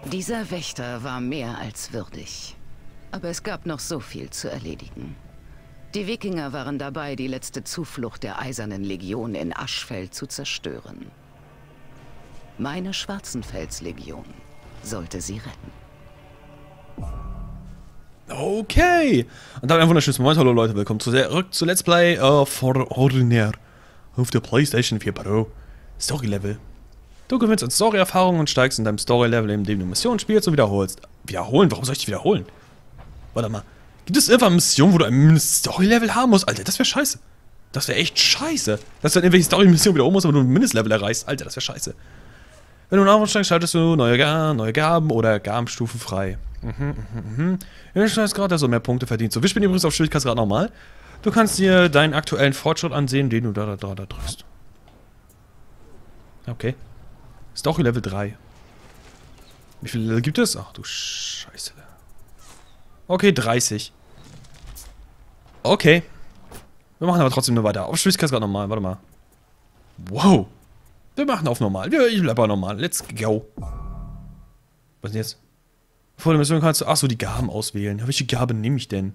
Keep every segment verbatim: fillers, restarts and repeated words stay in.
Dieser Wächter war mehr als würdig. Aber es gab noch so viel zu erledigen. Die Wikinger waren dabei, die letzte Zuflucht der Eisernen Legion in Aschfeld zu zerstören. Meine Schwarzenfelslegion sollte sie retten. Okay. Und dann ein wunderschönes Moment. Hallo Leute, willkommen zurück zu Let's Play uh, For Honor auf der PlayStation vier Pro. Story Level. Du gewinnst an Story-Erfahrungen und steigst in deinem Story-Level, indem du Missionen spielst und wiederholst. Wiederholen? Warum soll ich die wiederholen? Warte mal. Gibt es irgendwann Missionen, wo du ein Story-Level haben musst? Alter, das wäre scheiße. Das wäre echt scheiße. Dass du dann irgendwelche Story-Missionen wiederholen musst, aber du ein Mindestlevel erreichst. Alter, das wäre scheiße. Wenn du aufsteigst, schaltest du neue, Gar neue Gaben oder Gabenstufen frei. Mhm, mhm, mhm. Ja, ich weiß gerade, dass du mehr Punkte verdienst. So, wir spielen übrigens auf Schwierigkeitsgrad nochmal. Du kannst dir deinen aktuellen Fortschritt ansehen, den du da, da, da, da drückst. Okay. Story Level drei. Wie viele Level gibt es? Ach du Scheiße. Okay, dreißig. Okay. Wir machen aber trotzdem nur weiter. Auf Schwierigkeitsgrad nochmal. Warte mal. Wow. Wir machen auf normal. Ich bleibe normal. Let's go. Was denn jetzt? Vor der Mission kannst du... Achso, die Gaben auswählen. Ja, welche Gabe nehme ich denn?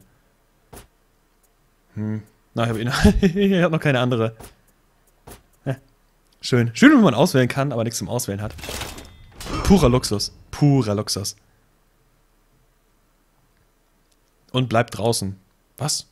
Hm. Na, ich habe eh hab noch keine andere. Ja. Schön. Schön, wenn man auswählen kann, aber nichts zum Auswählen hat. Purer Luxus. Purer Luxus. Und bleibt draußen. Was?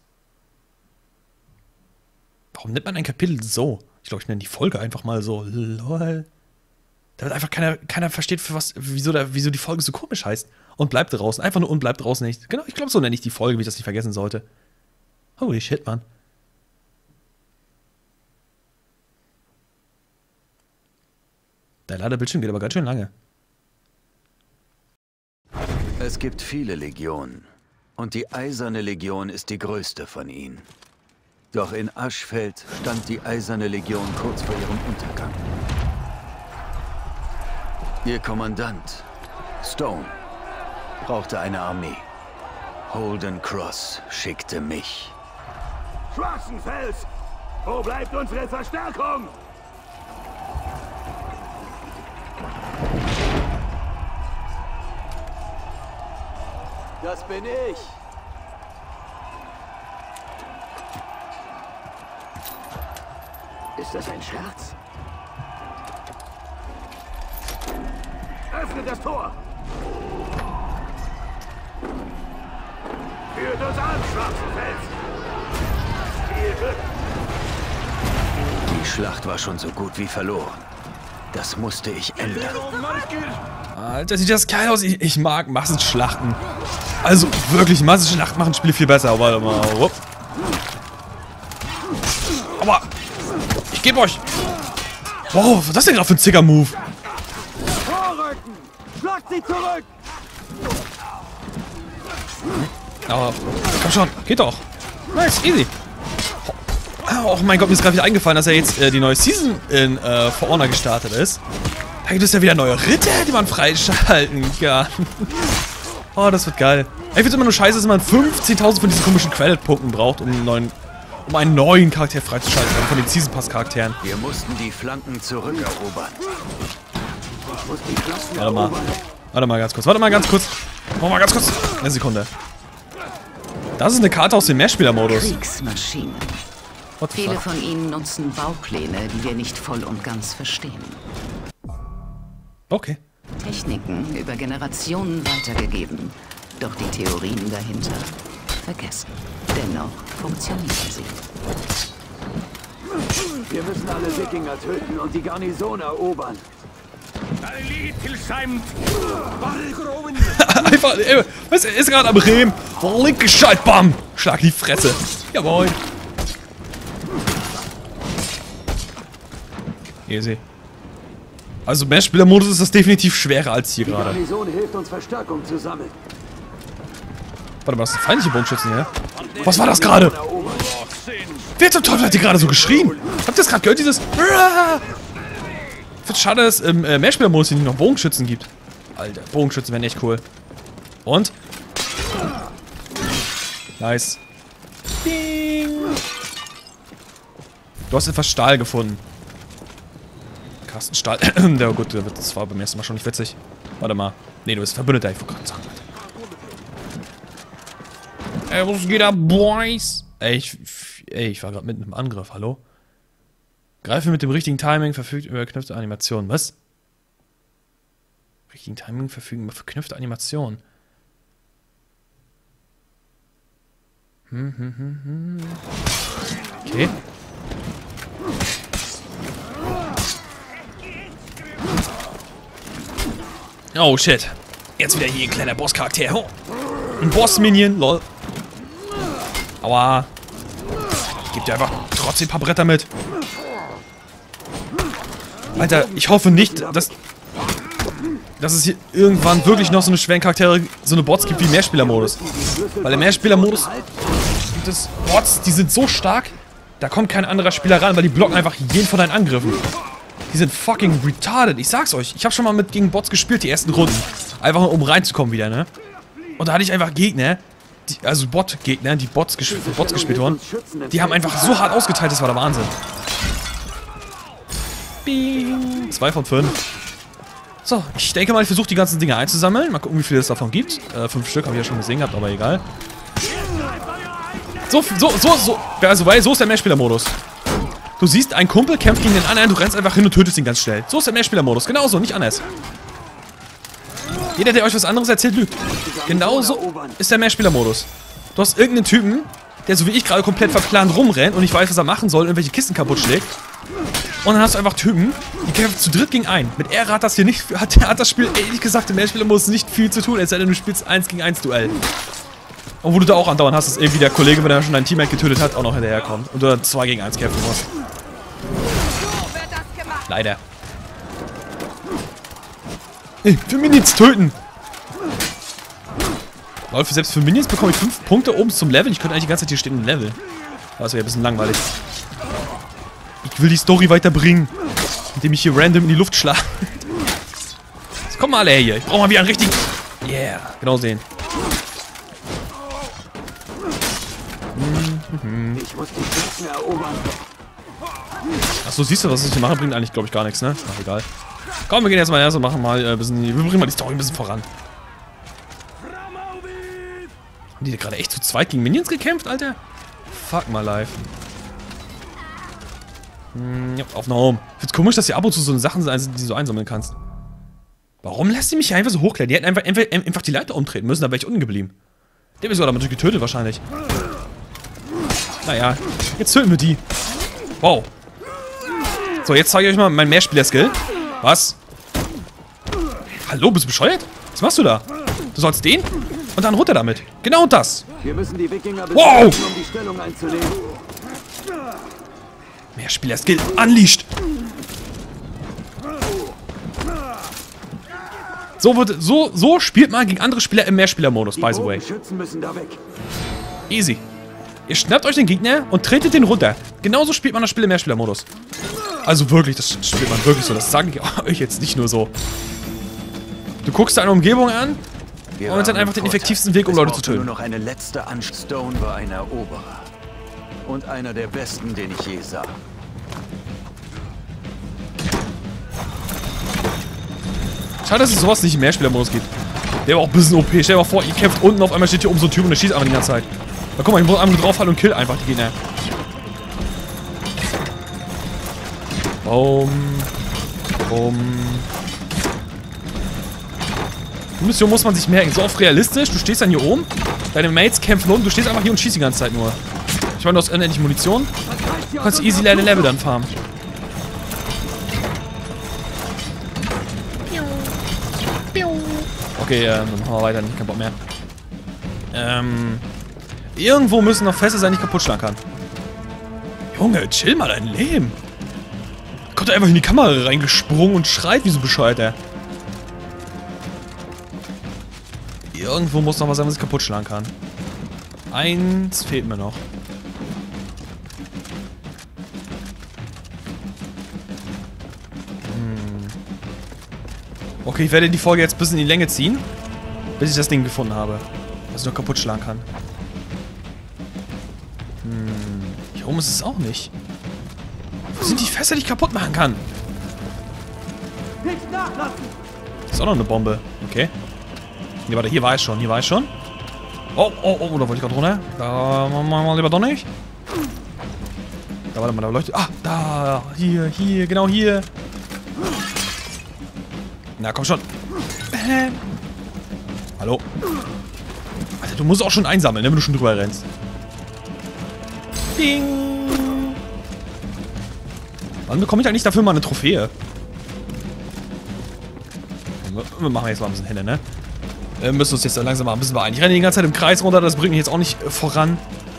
Warum nennt man ein Kapitel so? Ich glaube, ich nenne die Folge einfach mal so. Lol. Damit einfach keiner, keiner versteht, für was, wieso, der, wieso die Folge so komisch heißt. Und bleibt draußen. Einfach nur und bleibt draußen nicht. Genau, ich glaube, so nenne ich die Folge, wie ich das nicht vergessen sollte. Holy shit, Mann. Der Ladebildschirm geht aber ganz schön lange. Es gibt viele Legionen. Und die Eiserne Legion ist die größte von ihnen. Doch in Aschfeld stand die Eiserne Legion kurz vor ihrem Untergang. Ihr Kommandant, Stone, brauchte eine Armee. Holden Cross schickte mich. Schwarzenfels! Wo bleibt unsere Verstärkung? Das bin ich! Ist das ein Scherz? Öffnet das Tor! Führt uns an, Schwarzenfels! Viel Glück! Die Schlacht war schon so gut wie verloren. Das musste ich ändern. Alter, sieht das geil aus. Ich, ich mag Massenschlachten. Also wirklich, Massenschlachten machen Spiele viel besser. Warte mal. Wupp. Aber ich gebe euch. Wow, was ist das denn gerade für ein Zicker-Move? Vorrücken! Schlagt sie zurück! Aber komm schon, geht doch. Nice, easy. Oh mein Gott, mir ist gerade wieder eingefallen, dass ja jetzt äh, die neue Season in äh, For Honor gestartet ist. Da gibt es ja wieder neue Ritter, die man freischalten kann. Oh, das wird geil. Ich finde es immer nur scheiße, dass man fünfzehntausend von diesen komischen Credit-Punkten braucht, um einen neuen, um einen neuen Charakter freizuschalten, von den Season Pass-Charakteren. Wir mussten die Flanken zurückerobern. Warte mal. Warte mal ganz kurz. Warte mal ganz kurz. Warte mal ganz kurz. Eine Sekunde. Das ist eine Karte aus dem Mehrspieler-Modus. Kriegsmaschinen. Viele von ihnen nutzen Baupläne, die wir nicht voll und ganz verstehen. Okay. Techniken über Generationen weitergegeben, doch die Theorien dahinter vergessen. Dennoch funktionieren sie. Wir müssen alle Wikinger töten und die Garnison erobern. Einfach, ey, was ist gerade am Rehm? Linke Schalt, bam! Schlag die Fresse. Jawohl. Easy. Also Mehrspieler-Modus ist das definitiv schwerer als hier gerade. Die Garnison hilft uns, Verstärkung zu sammeln. Warte mal, das sind feindliche Bogenschützen hier. Was war das gerade? Wer zum Teufel hat hier gerade so geschrien? Habt ihr das gerade gehört, dieses... Ich find's schade, dass es im äh, Mehrspieler-Modus hier nicht noch Bogenschützen gibt. Alter, Bogenschützen wären echt cool. Und? Nice. Ding. Du hast etwas Stahl gefunden. Kasten Stahl. Ja gut, das war beim ersten Mal schon nicht witzig. Warte mal. Nee, du bist Verbündeter. Ich wollte gerade sagen. Ey, was geht ab, Boys? Ey, ich, ey, ich war gerade mitten im Angriff. Hallo? Greife mit dem richtigen Timing, verfügt über verknüpfte Animationen. Was? Richtigen Timing verfügen über verknüpfte Animationen. Hm, hm, hm, hm. Okay. Oh shit. Jetzt wieder hier ein kleiner Bosscharakter. Oh. Ein Boss-Minion, lol. Aua. Ich geb dir einfach trotzdem ein paar Bretter mit. Alter, ich hoffe nicht, dass, dass es hier irgendwann wirklich noch so eine schweren Charaktere, so eine Bots gibt wie im Mehrspielermodus. Weil im Mehrspielermodus gibt es Bots, die sind so stark, da kommt kein anderer Spieler ran, weil die blocken einfach jeden von deinen Angriffen. Die sind fucking retarded, ich sag's euch. Ich habe schon mal mit gegen Bots gespielt, die ersten Runden. Einfach nur, um reinzukommen wieder, ne? Und da hatte ich einfach Gegner, die, also Bot-Gegner, die Bots, ges Bots gespielt wurden. Die haben einfach so hart ausgeteilt, das war der Wahnsinn. Bing. Zwei von fünf. So, ich denke mal, ich versuche die ganzen Dinge einzusammeln. Mal gucken, wie viele es davon gibt. Äh, fünf Stück habe ich ja schon gesehen gehabt, aber egal. So, so, so, so. Also, weil so ist der Mehrspielermodus. Du siehst, ein Kumpel kämpft gegen den anderen, du rennst einfach hin und tötest ihn ganz schnell. So ist der Mehrspielermodus. Genauso, nicht anders. Jeder, der euch was anderes erzählt, lügt. Genauso ist der Mehrspielermodus. Du hast irgendeinen Typen, der so wie ich gerade komplett verplant rumrennt und nicht weiß, was er machen soll, irgendwelche Kisten kaputt schlägt. Und dann hast du einfach Typen, die kämpfen zu dritt gegen einen. Mit R hat das hier nicht, hat, hat das Spiel ehrlich gesagt im Mehrspielermodus nicht viel zu tun, es sei denn, du spielst eins gegen eins Duell. Und wo du da auch andauernd hast, dass irgendwie der Kollege, wenn er schon dein Teammate getötet hat, auch noch hinterherkommt. Und du dann zwei gegen eins kämpfen musst. Leider. Ey, für Minions töten! Weil für selbst für Minions bekomme ich fünf Punkte oben zum Level. Ich könnte eigentlich die ganze Zeit hier stehen und Level. Das wäre ein bisschen langweilig. Ich will die Story weiterbringen, indem ich hier random in die Luft schlage. Jetzt kommen mal alle her hier. Ich brauche mal wieder einen richtigen... Yeah, genau sehen. Mhm. Ich muss die Schützen erobern. Achso, siehst du, was ich hier mache? Bringt eigentlich, glaube ich, gar nichts, ne? Ach, egal. Komm, wir gehen jetzt mal her, so machen mal ein bisschen... Wir bringen mal die Story ein bisschen voran. Haben die gerade echt zu zweit gegen Minions gekämpft, Alter? Fuck my life. Hm, ja, auf nach Home. Ich find's komisch, dass hier ab und zu so Sachen sind, die du so einsammeln kannst. Warum lässt die mich hier einfach so hochklettern? Die hätten einfach, einfach, einfach die Leiter umtreten müssen, da wäre ich unten geblieben. Der wäre sogar damit getötet wahrscheinlich. Naja, jetzt töten wir die. Wow. So, jetzt zeige ich euch mal meinen Mehrspieler-Skill. Was? Hallo, bist du bescheuert? Was machst du da? Du sollst den und dann runter damit. Genau das. Wir müssen die Wikinger wow. um die Stellung einzunehmen. Mehrspieler-Skill unleashed. So, wird, so, so spielt man gegen andere Spieler im Mehrspieler-Modus, by the way. Müssen da weg. Easy. Ihr schnappt euch den Gegner und tretet den runter. Genauso spielt man das Spiel im Mehrspieler-Modus. Also wirklich, das spielt man wirklich so. Das sage ich euch jetzt nicht nur so. Du guckst dir eine Umgebung an Wir und dann einfach den effektivsten Weg, um Leute zu töten. Nur noch eine letzte Anst- Stone war ein Eroberer. Und einer der besten, den ich je sah. Schade, dass es sowas nicht im Mehrspieler-Modus gibt. Der war auch ein bisschen O P. Stell dir mal vor, ihr kämpft unten, auf einmal steht hier oben so ein Typ und der schießt einfach die ganze Zeit. Na guck mal, ich muss einmal draufhalten und kill einfach die Gegner. Boom. Boom. Die Mission muss man sich merken. So oft realistisch. Du stehst dann hier oben. Deine Mates kämpfen unten. Du stehst einfach hier und schießt die ganze Zeit nur. Ich meine, du hast endlich Munition. Du kannst easy deine Level dann farmen. Okay, ähm, dann machen wir weiter. Kein Bock mehr. Ähm... Irgendwo müssen noch Fässer sein, die ich kaputt schlagen kann. Junge, chill mal dein Leben. Kommt einfach in die Kamera reingesprungen und schreit wie so bescheuert, ey. Irgendwo muss noch was sein, was ich kaputt schlagen kann. Eins fehlt mir noch. Hm. Okay, ich werde die Folge jetzt ein bisschen in die Länge ziehen, bis ich das Ding gefunden habe, was ich noch kaputt schlagen kann. Hm. Hier oben ist es auch nicht. Wo sind die Fässer, die ich kaputt machen kann? Ist auch noch eine Bombe. Okay. Nee, warte, hier war ich schon. Hier war ich schon. Oh, oh, oh, da wollte ich gerade runter. Da machen wir lieber doch nicht. Da, warte mal, da leuchtet. Ah, da. Hier, hier, genau hier. Na, komm schon. Äh. Hallo. Alter, du musst auch schon einsammeln, ne, wenn du schon drüber rennst. Ding. Wann bekomme ich eigentlich dafür mal eine Trophäe? Wir machen jetzt mal ein bisschen hin, ne? Wir müssen uns jetzt langsam mal ein bisschen beeilen. Ich renne die ganze Zeit im Kreis runter, das bringt mich jetzt auch nicht äh, voran.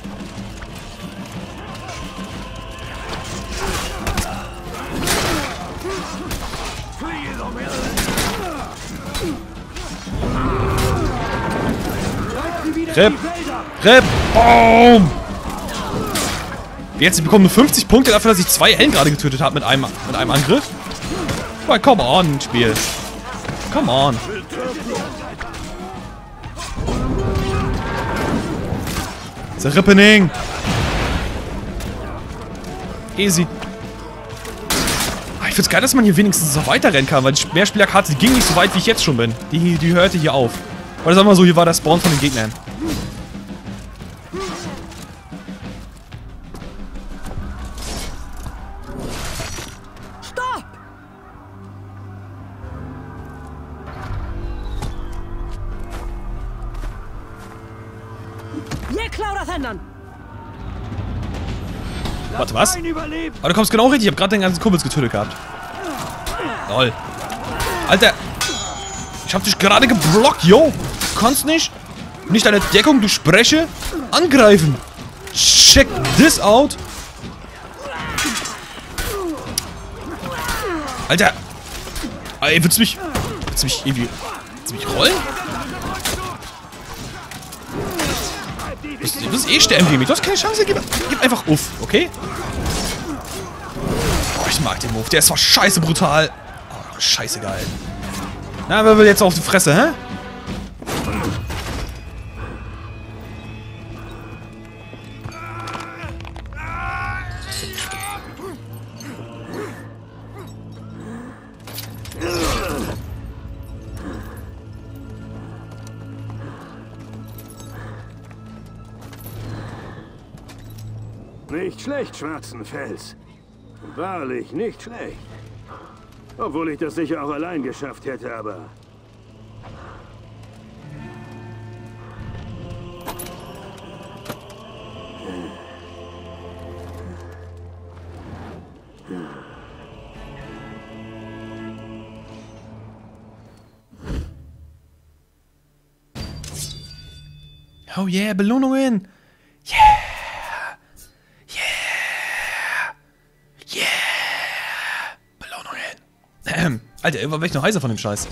Rip! Rip! Boom! Jetzt, ich bekomme nur fünfzig Punkte dafür, dass ich zwei Ellen gerade getötet habe mit einem, mit einem Angriff. Boah, come on, Spiel. Come on. The Rippening. Easy. Ich find's geil, dass man hier wenigstens noch weiterrennen kann, weil die Mehrspielerkarte ging nicht so weit, wie ich jetzt schon bin. Die, die hörte hier auf. Oder sagen wir so, hier war der Spawn von den Gegnern. Stopp! Ég klára þennan! Warte, was? Aber du kommst genau richtig. Ich hab gerade den ganzen Kumpels getötet gehabt. Lol. Alter. Ich hab dich gerade geblockt, yo. Du kannst nicht. Nicht deine Deckung, du spreche. Angreifen. Check this out. Alter. Ey, willst du mich... Willst du mich irgendwie... Willst du mich rollen? Du wirst eh sterben gegen mich. Du hast keine Chance. Gib, gib einfach uff, okay? Boah, ich mag den Move. Der ist zwar scheiße brutal. Oh, scheiße geil. Na, wer will jetzt auf die Fresse, hä? Nicht schlecht, Schwarzenfels. Wahrlich nicht schlecht. Obwohl ich das sicher auch allein geschafft hätte, aber... Oh yeah, Belohnungen. Yeah. Alter, irgendwann war ich noch heißer von dem Scheiß.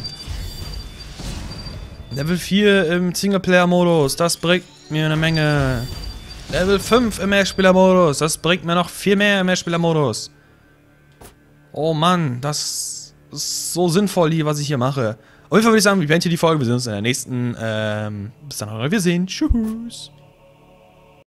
Level vier im Singleplayer-Modus, das bringt mir eine Menge. Level fünf im Mehrspieler-Modus, das bringt mir noch viel mehr im Mehrspieler-Modus. Oh Mann, das ist so sinnvoll hier, was ich hier mache. Auf jeden Fall würde ich sagen, wir beenden hier die Folge. Wir sehen uns in der nächsten. Ähm, bis dann, wir sehen. Tschüss.